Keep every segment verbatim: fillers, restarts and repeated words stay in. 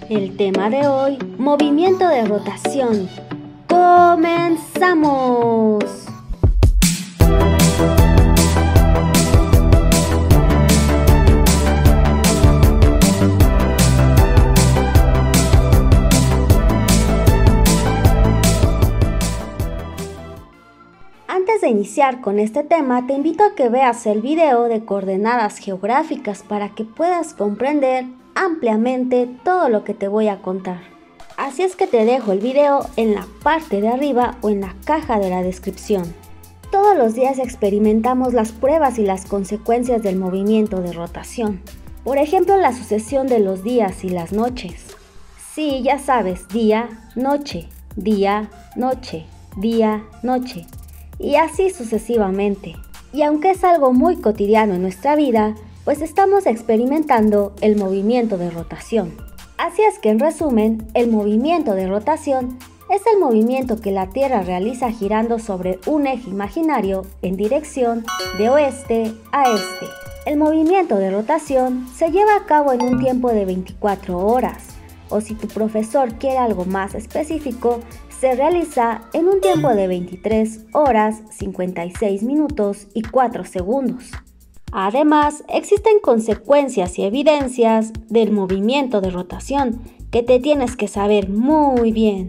El tema de hoy, movimiento de rotación. ¡Comenzamos! Antes de iniciar con este tema, te invito a que veas el video de coordenadas geográficas para que puedas comprender ampliamente todo lo que te voy a contar. Así es que te dejo el video en la parte de arriba o en la caja de la descripción. Todos los días experimentamos las pruebas y las consecuencias del movimiento de rotación. Por ejemplo, la sucesión de los días y las noches. Sí, ya sabes, día, noche, día, noche, día, noche. Y así sucesivamente. Y aunque es algo muy cotidiano en nuestra vida, pues estamos experimentando el movimiento de rotación. Así es que en resumen, el movimiento de rotación es el movimiento que la Tierra realiza girando sobre un eje imaginario en dirección de oeste a este. El movimiento de rotación se lleva a cabo en un tiempo de veinticuatro horas, o si tu profesor quiere algo más específico, se realiza en un tiempo de veintitrés horas, cincuenta y seis minutos y cuatro segundos. Además, existen consecuencias y evidencias del movimiento de rotación que te tienes que saber muy bien.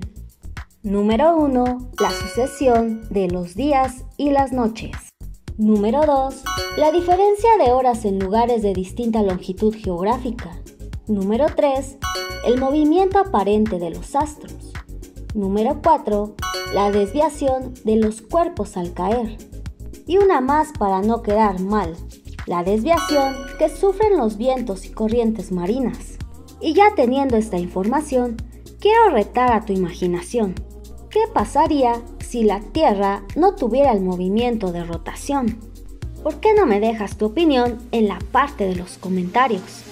Número uno. La sucesión de los días y las noches. Número dos. La diferencia de horas en lugares de distinta longitud geográfica. Número tres. El movimiento aparente de los astros. Número cuatro. La desviación de los cuerpos al caer. Y una más para no quedar mal. La desviación que sufren los vientos y corrientes marinas. Y ya teniendo esta información, quiero retar a tu imaginación. ¿Qué pasaría si la Tierra no tuviera el movimiento de rotación? ¿Por qué no me dejas tu opinión en la parte de los comentarios?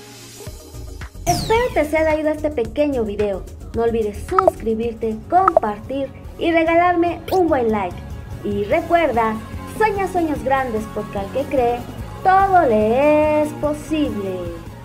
Espero te sea de ayuda este pequeño video. No olvides suscribirte, compartir y regalarme un buen like. Y recuerda, sueña sueños grandes porque al que cree, todo le es posible.